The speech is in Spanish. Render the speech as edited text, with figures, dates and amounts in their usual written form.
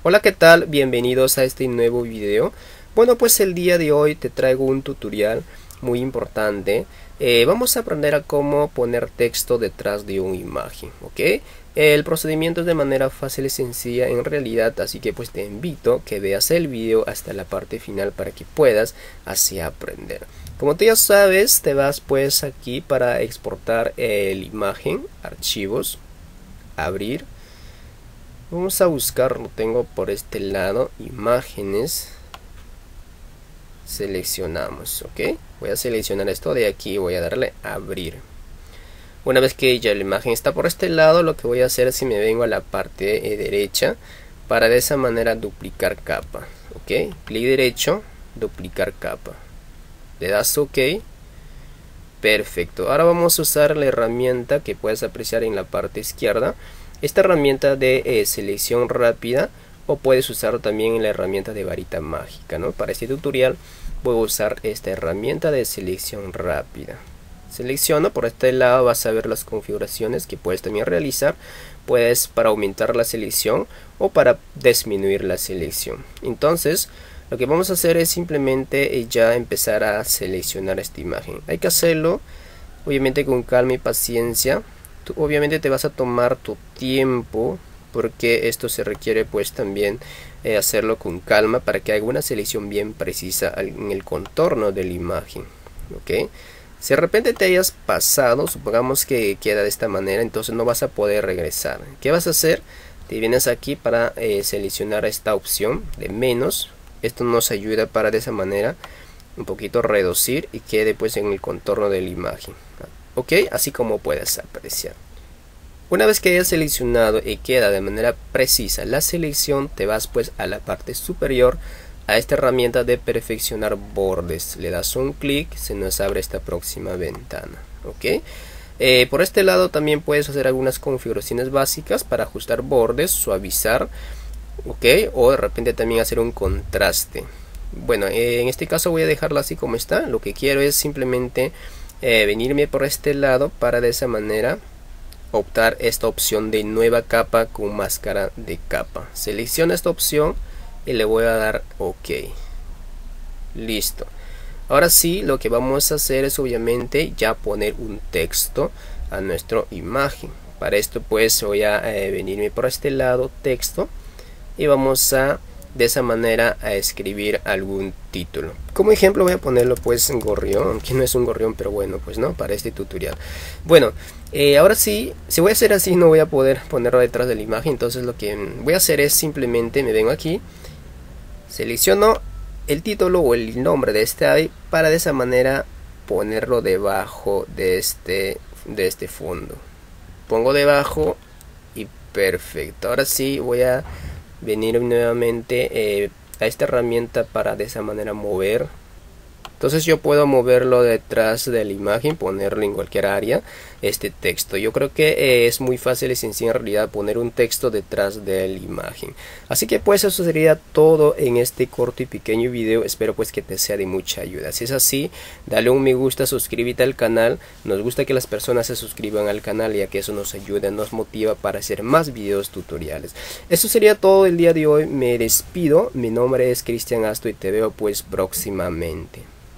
Hola, ¿qué tal? Bienvenidos a este nuevo video. Bueno, pues el día de hoy te traigo un tutorial muy importante. Vamos a aprender a cómo poner texto detrás de una imagen, ¿ok? El procedimiento es de manera fácil y sencilla en realidad, así que pues te invito a que veas el video hasta la parte final para que puedas así aprender. Como tú ya sabes, te vas pues aquí para exportar la imagen, archivos, abrir. Vamos a buscar, lo tengo por este lado, imágenes, seleccionamos, ok, voy a seleccionar esto de aquí, voy a darle a abrir. Una vez que ya la imagen está por este lado, lo que voy a hacer es que me vengo a la parte derecha para de esa manera duplicar capa, ok, clic derecho, duplicar capa, le das ok, perfecto. Ahora vamos a usar la herramienta que puedes apreciar en la parte izquierda. Esta herramienta de selección rápida, o puedes usar también en la herramienta de varita mágica, ¿no? Para este tutorial voy a usar esta herramienta de selección rápida. Selecciono, por este lado vas a ver las configuraciones que puedes también realizar. Puedes para aumentar la selección o para disminuir la selección. Entonces lo que vamos a hacer es simplemente ya empezar a seleccionar esta imagen. Hay que hacerlo obviamente con calma y paciencia. Tú obviamente te vas a tomar tu tiempo porque esto se requiere pues también hacerlo con calma para que haga una selección bien precisa en el contorno de la imagen, ¿ok? Si de repente te hayas pasado, supongamos que queda de esta manera, entonces no vas a poder regresar. ¿Qué vas a hacer? Te vienes aquí para seleccionar esta opción de menos. Esto nos ayuda para de esa manera un poquito reducir y quede pues en el contorno de la imagen. Ok, así como puedes apreciar. Una vez que hayas seleccionado y queda de manera precisa la selección, te vas pues a la parte superior a esta herramienta de perfeccionar bordes. Le das un clic, se nos abre esta próxima ventana. Ok, por este lado también puedes hacer algunas configuraciones básicas para ajustar bordes, suavizar, ok, o de repente también hacer un contraste. Bueno, en este caso voy a dejarla así como está. Lo que quiero es simplemente venirme por este lado para de esa manera optar esta opción de nueva capa con máscara de capa. Selecciono esta opción y le voy a dar ok. Listo. Ahora sí, lo que vamos a hacer es obviamente ya poner un texto a nuestra imagen. Para esto pues voy a venirme por este lado, texto, y vamos a de esa manera a escribir algún título. Como ejemplo voy a ponerlo pues en gorrión, aunque no es un gorrión, pero bueno, pues no, para este tutorial. Bueno, ahora sí, si voy a hacer así no voy a poder ponerlo detrás de la imagen, entonces lo que voy a hacer es simplemente me vengo aquí, selecciono el título o el nombre de este AVI para de esa manera ponerlo debajo de este fondo. Pongo debajo y perfecto. Ahora sí voy a venir nuevamente a esta herramienta para de esa manera mover. Entonces yo puedo moverlo detrás de la imagen, ponerlo en cualquier área, este texto. Yo creo que es muy fácil y sencillo en realidad poner un texto detrás de la imagen. Así que pues eso sería todo en este corto y pequeño video. Espero pues que te sea de mucha ayuda. Si es así, dale un me gusta, suscríbete al canal. Nos gusta que las personas se suscriban al canal, ya que eso nos ayuda, nos motiva para hacer más videos tutoriales. Eso sería todo el día de hoy. Me despido. Mi nombre es Cristian Asto y te veo pues próximamente.